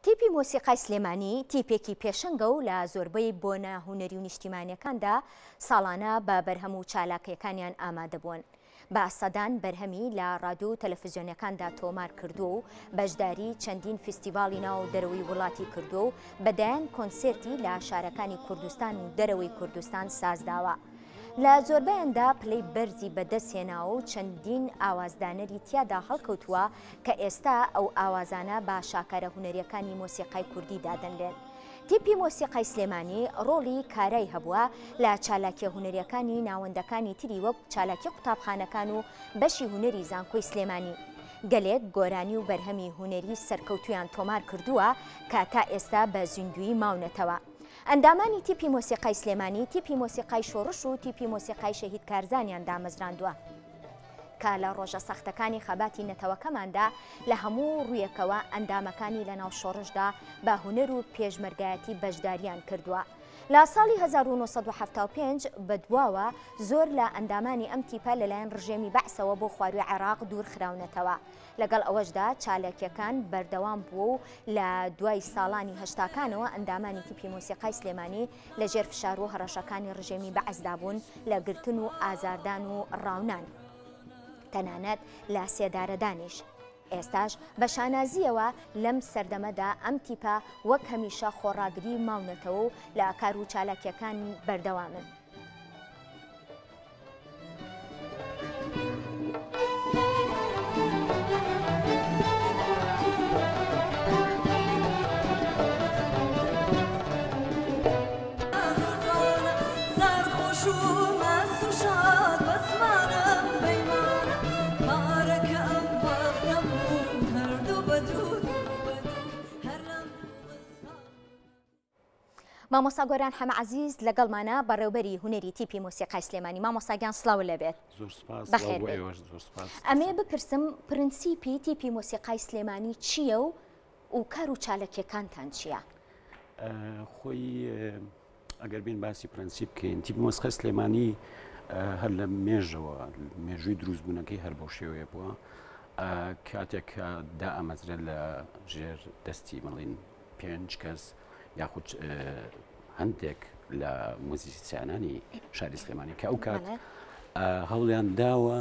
تیپی مۆسیقای سلێمانی تیپێکی پێشەنگە و لە زۆربەی بۆنە هونەری و نیشتیمانیەکاندا ساڵانە بە بەرهەم و چالاکیەکانیان ئامادە بوون. بە سەدان بەرهەمی لە ڕادیۆ و تەلەڤیزیۆنەکاندا تۆمار کردو و بەشداری چەندین فیستیڤاڵی ناو دەرەوەی وڵاتی کردو و بەدایان کۆنسێرتی لە شارەکانی کوردستان و دەرەوەی کوردستان سازداوە. لە زۆربەیاندا پلەی بەرزی بەدەستهێناوە و چەندین ئاوازدانەری تیادا هەڵکەوتووە کە ئێستا ئەو ئاوازانە بە شاکارە هونەریەکانی مۆسیقای کوردی دادەنرێن. تیپی مۆسیقای سلێمانی ڕۆڵی کارای هەبووە لە چالاکیە هونەریەکانی ناوەندەکانی تری وەک چالاکی قوتابخانەکان و بەشی هونەری زانکۆی سلێمانی. گەلێک گۆرانی و بەرهەمی هونەری سەرکەوتویان تۆمار کردووە کە تا ئێستا بە زیندوی ماونەتەوە. ئەندامانی تیپی مۆسیقای سلێمانی تیپی مۆسیقای شۆڕش و تیپی مۆسیقای شەهید کارزانیان دامەزراندووە کە لە ڕۆژە سەختەکانی خەباتی نەتەوەکەماندا لە هەموو ڕوویەکەوە ئەندامەکانی لە ناو شۆڕشدا بە هونەر و پێشمەرگایەتی بەشداریان کردووە. لە ساڵی 1975 بەدواوە زۆر لە ئەندامانی ئەم تیپە لەلایەن ڕژێمی بەعسەوە بۆ خواروی عێراق دوور خراونەتەوە. لەگەڵ ئەوەشدا چالاکیەکان بەردەوام بوو و لە دوای ساڵانی هەشتاکانەوە ئەندامانی تیپی مۆسیقای سلێمانی لە ژێر فشار و هەڕەشەکانی ڕژێمی بەعسدا بوون لە گرتن و ئازاردان و ڕاونان، تەنانەت لە سێدارەدانیش. ئێستاش بە شانازیەوە لەم سەردەمەدا ئەم تیپە وەک هەمیشە خۆڕاگری ماونەتەوە و لە کار و چالاکیەکان بەردەوامن. مامۆستا گۆران حەمە عەزیز لەگەڵمانە بەڕێوەبەری هونەری تیپی مۆسیقای سلێمانی. مامۆستاگیان سڵاو لەبێت. بەخێر بێت. ئەمێ بپرسم پرینسیپی تیپی مۆسیقای سلێمانی چییە و کار و چالەکیەکانتان چییە؟ خۆی ئەگەر بین باسی پرینسیپ بکەین، تیپی مۆسیقای سلێمانی هەر لە مێژەوە مێژووی دروستبوونەکەی هەر بۆ شێوەیە بووە کاتێک کە دائەمەزرێت لە ژێر دەستی مەڵین 5 کەس یاخود هەندێک لە موزیسیانانی شاری سلێمانی کە ئەو کات هەوڵیان داوە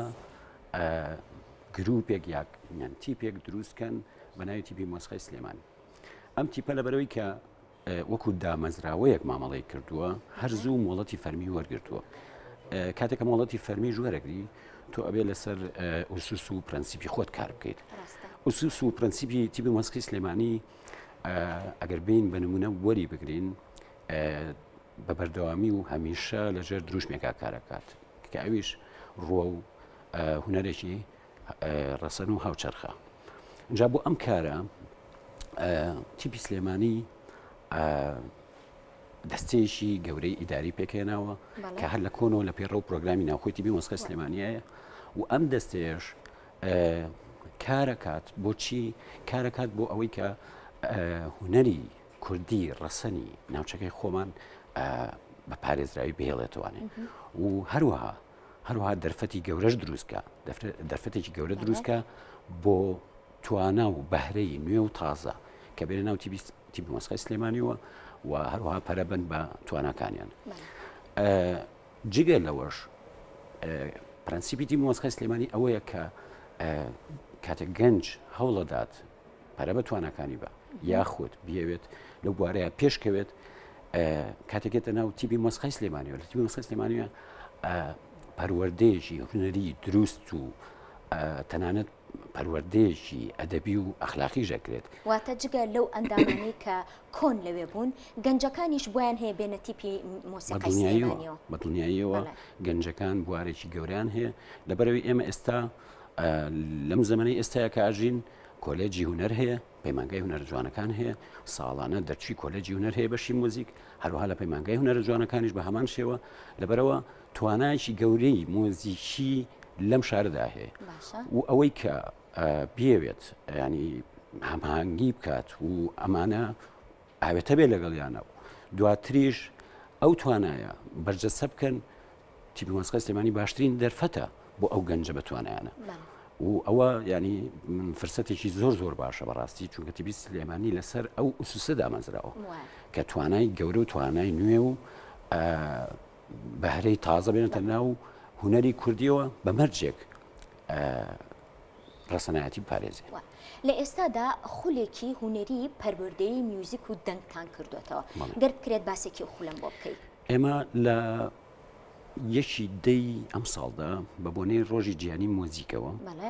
گروپێک یان تیپێک دروستکەن بە ناوی تیپی مۆسیقای سلێمانی. ئەم تیپە لەبەرەوەی کە وەکو دامەزراوەیەک مامەڵەی کردووە هەرزوو مۆڵەتی فەرمی وەرگرتووە. کاتێکە مۆڵەتی فەرمی ژوەرەگری تۆ ئەبێ لەسەر ئوسوس و پرەنسیپی خۆت کار بکەیت. ئوسوس و پرەنسیپی تیپی مۆسیقای سلێمانی ئەگەر بین بە نمونە وەری بگرین بە بەردەوامی و هەمیشە لەژێر دروشمێکا کارەکات کە ئەویش ڕۆ و هونەرێکی ڕەسەن و هاوچەرخە. اینجا بۆ ئەم کارە تیپی سلێمانی دەستەیەکی گەورەی ئیداری پێکێناوە کە هەر لە کۆنەوە لە پێڕە و پرۆگرامی ناوخۆی تیپی مۆسیقای سلێمانیایە و ئەم دەستەیەش کارەکات بۆچی کارەکات بۆ ئەوەی کە هونەری کوردی ڕەسەنی ناوچەکەی خۆمان بە پارێزراوی بهێڵێتوانێ و هەروەها دەرفەتی گەورەش دروستکە دەرفەتێکی گەورە دروستکە بۆ توانە و بەهرەی نوێ و تازە کە بێنە ناو تیپی مۆسیقای سلێمانیەوە و هەروەها پەرەبەند بە تواناکانیان. جگە لەوەش پرەنسیپی تیپی مۆسیقای سلێمانی ئەوەیە کە کاتێک گەنج هەوڵەدات پەرە بە توانەکانی بە یاخود بیاوێت لەو بوارەیە پێشکەوێت کاتێکێتە ناو تیپی مۆسیقای سلێمانیەوە لە تیپی مۆسیقای سلێمانیە پەروەردەیەکی هونەری دروست و تەنانەت پەروەردەیەکی ئەدەبی و ئەخلاقی ژەکرێت. واتە جگە لەو ئەندامانەی کە کۆن لەوێ بوون گەنجەکانیش بۆیان هەیە بێنە تیپی مۆسیقای سلێمانیەوە. بە دڵنیاییەوە گەنجەکان بوارێکی گەوریان هەیە. لەبەرەوەی ئێمە ئێستا لەم زەمانەی ئێستاە کە ئاژین کۆلێجی هونەر هەیە، پەیمانگای هونەر جوانەکان هەیە، ساڵانە دەرچوی کۆلێجی هونەر هەیە بەشی مۆزیک، هەروەها لە پەیمانگای هونەر جوانەکانیش بە هەمان شێوە. لەبەرەوە توانایکی گەورەی مۆزیکی لەم شارەدا هەیە و ئەوەی کە بێوێت ینی هەماهەنگی بکات و ئەمانە ئاوێتە بێ لەگەڵیانەوە دواتریش ئەو توانایە بەرجەسە بکەن تیپی مۆسیقای سلێمانی باشترین دەرفەتە بۆ ئەو گەنجە بەتوانیانە و ئەوە ینی من فرسەتێکی زۆر باشە بەڕاستی چونکە تیبی سلێمانی لەسەر ئەو ئوسوسە دامەزراوە کە توانای گەورە و توانای نوێ و بەهرەی تازە بێنێتە ناو هوەری کوردیەوە بە مەرجێک ڕەسەنایەتی پارێزی. لە ئێستادا خولێکی هوەری پەروەردەی میوزیک و دەنگتان کردوێتەوە گەر بکرێت باسێکی خولم بۆ بکەیت. ئێمە لە یەکی دەی ئەم ساڵدا بە بۆنەی ڕۆژی جیهانی مۆزیکەوە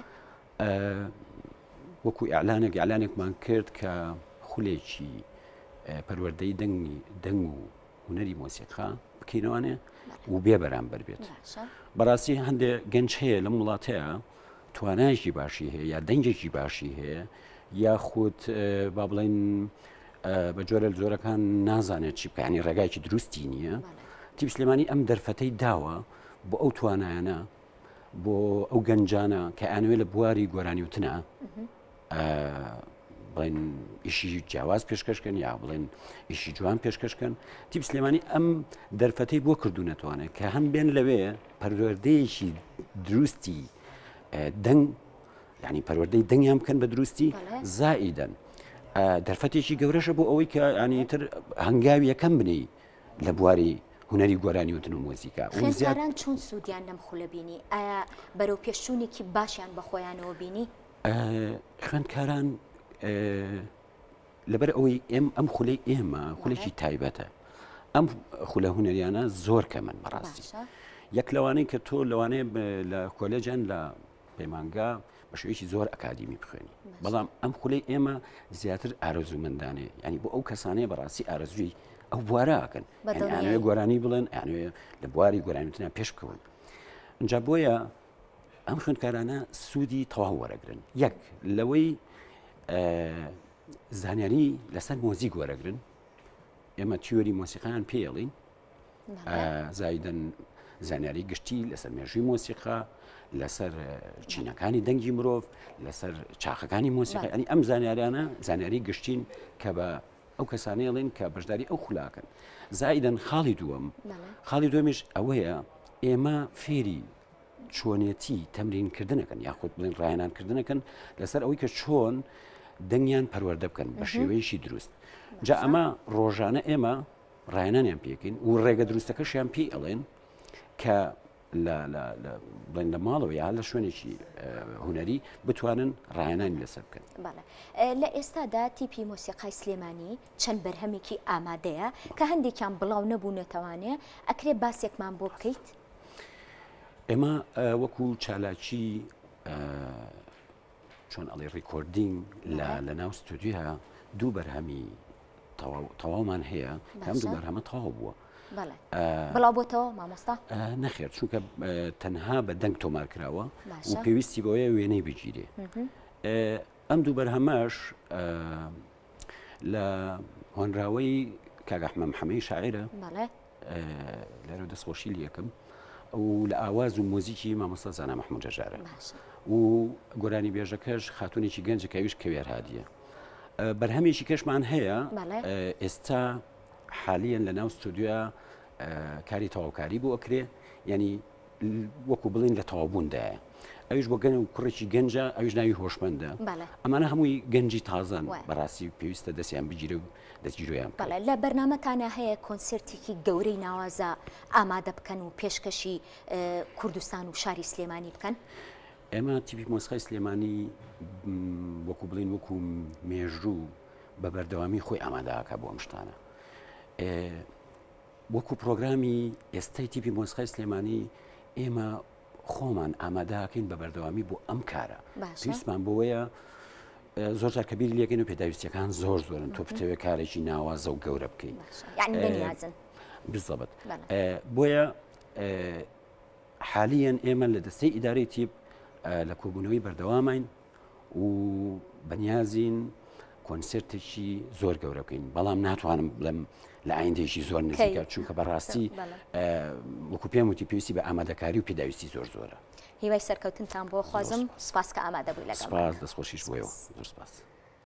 وەکو ئیعلانێکمان کرد کە خولێکی پەروەردەی دەنگ و هوەری مۆسیقا بکەینەوانێ و بێ بەرامبەر بێت. بەڕاستی هەندێک گەنج هەیە لەم وڵاتەیە توانایشی باشی هەیە یا دەنگێکی باشی هەیە یا خودت با بڵێن بە جۆرە زۆرەکان نازانێت چی بکەنی ڕێگایکی دروستی نییە. تیپ سلێمانی ئەم دەرفەتەی داوە بۆ ئەو توانایانە بۆ ئەو گەنجانە کە ئەنوێ لە بواری گۆرانی وتنە بڵێن ئیشی جیاواز پێشکەشکەن یا بڵێن ئیشی جوان پێشکەشکەن. تیپ سلێمانی ئەم دەرفەتەی بۆ کردو نەتوانێت کە هەم بێن لەوێ پەروەردەیەکی دروستی دەنگ ینی پەروەردەی دەنگیان بکەن بە دروستی زائیدەن دەرفەتێکی گەورەشە بۆ ئەوەی کە ینی تر هەنگاوی یەکەم بنی لە بواری هوەری گۆرانی وتن و مۆزیکا. خوێندکاران چۆن سوودیان لەم خولە بینی؟ ئایا بەرەو پێشچوونێکی باشیان بە خۆیانەوە بینی؟ خوێندکاران لەبەر ئەوەی ئەم خولەی ئێمە خولێکی تایبەتە. ئەم خولە هوەریانە زۆر کەمن بەڕاستی. یەک لەوانەی کە تۆ لەوانەیە لە کۆلێجیان لە پەیمانگا بە شێوەیەکی زۆر ئەکادیمی بخوێنی بەڵام ئەم خولەی ئێمە زیاتر ئارەزومەندانێ ینی بۆ ئەو کەسانەیە بەڕاستی ئارەزوی ئەو بوارەکەن ئەوێ گۆرانی بڵێن ئەوێ لە بواری گۆرانیوتنە پێش بکەون. اینجا بۆیە ئەم خوێندکارانە سوودی تەواو وەرەگرن. یەک لەوەی زانیاری لەسەر مۆزیک وەرەگرن. ئێمە تیۆری مۆسیقیان پێڵین زایدەن زانیاری گشتی لەسەر مێژووی مۆسیقا لەسەر چینەکانی دەنگی مرۆڤ لەسەر چاخەکانی مۆسیقی ئەنی ئەم زانیاریانە زانیاری گشتین کە بە ئەو کەسانەیەڵێن کە بەشداری ئەو خولاکەن. زائیدەن خاڵی دووەمیش ئەوەیە ئێمە فێری چۆنێتی تەمرینکردنەکەن یاخود بڵێن ڕایەنانکردنەکەن لەسەر ئەوەی کە چۆن دەنگیان پەروەردە بکەن بە شێوەیەشی دروست. جا ئەمە ڕۆژانە ئێمە ڕایەنانیان پێکەین و ڕێگە دروستەکەشیان پێی ئەڵێن کە بڵێن لە ماڵەوە یا لە شوێنێکی هوەری بتوانن ڕایەنانی لەسەر بکەن. لە ئێستادا تیپی مۆسیقای سلێمانی چەند بەرهەمێکی ئامادەیە کە هەندێکیان بڵاو نەبوونەتەوانێ ئەکرێ باسێکمان بۆ بکەیت؟ ئێمە وەکو چالاکی چۆن ئەڵێ ڕیکۆردینگ لە ناو ستودیۆ دوو بەرهەمی تەواومان هەیە هەم دوو بەرهەمە تەواو بووە. بڵاو بۆتەوە مامۆستا؟ نەخێر چونکە تەنها بە دەنگ تۆمار کراوە و پێویستی بۆیە وێنەی بگیرێ. ئەم دوو بەرهەمەش لە هۆنراوەی کاک ئەحمەد محەممەدی شاعیرە لەرە دەستخۆشی یەکەم و لە ئاواز و مۆزیکی مامۆستا زانا مەحموود جەژارە و گۆرانی بێژەکەش خاتونێکی گەنجە کەویش کەوێر هادیە. بەرهەمێکی کەشمان هەیە ئێستا حالیان لە ناو ستودیۆ کاری تەواوکاری بۆ ئەکرێ ینی وەکو بڵین لە تەوابووندایە ئەویش بۆ گەن و کوڕێکی گەنجە ئەویش ناوی هۆشمەندە ئەمانە هەمووی گەنجی تازان بەڕاستی پێویستە دەستیان بگیرە و دەستگیرۆیان لە بەرنامەتانە هەیە کۆنسرتێکی گەورەی ناوازە ئامادە بکەن و پێشکەشی کوردستان و شاری سلێمانی بکەن؟ ئێمە تیپی مۆسیقای سلێمانی وەکو بڵین وەکو مێژوو بە بەردەوامی خۆی ئامادەکە بۆ ئەم شتانە. وەکو پرۆگرامی ئێستای تیپی مۆسیقای سلێمانی ئێمە خۆمان ئامادەکەین بە بەردەوامی بۆ ئەم کارە. پێویستمان بۆیە زۆر جار کە بیری لێکەین و پێداویستیەکان زۆرن تۆ بتەوێت کارێکی ناوازە و گەورە بکەین بالضبط. بۆیە حالیان ئێمە لە دەستەی ئیدارەی تیپ لە کۆبوونەوەی بەردەوامین و بەنیازین کۆنسرتێکی زۆر گەورە بکەین بەڵام ناتوانم بڵێم لە ئایندێکی زۆر نزیکە چونکە بەڕاستی وەکو پێم وتی پێویستی بە ئامادەکاری و پێداویستی زۆرە. هیوای سەرکەوتنتان بۆ خوازم سپاس کە ئامادە بووی لەگەڵ. سپاس دەستخۆشیش بۆیەوە زۆر سپاس.